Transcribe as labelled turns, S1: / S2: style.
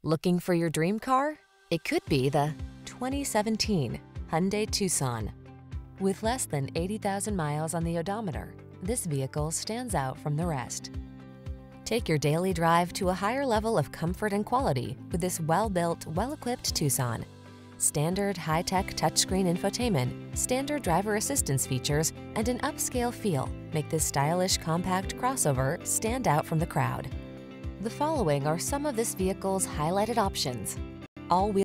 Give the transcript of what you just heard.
S1: Looking for your dream car? It could be the 2017 Hyundai Tucson. With less than 80,000 miles on the odometer, this vehicle stands out from the rest. Take your daily drive to a higher level of comfort and quality with this well-built, well-equipped Tucson. Standard high-tech touchscreen infotainment, standard driver assistance features, and an upscale feel make this stylish compact crossover stand out from the crowd. The following are some of this vehicle's highlighted options: all-wheel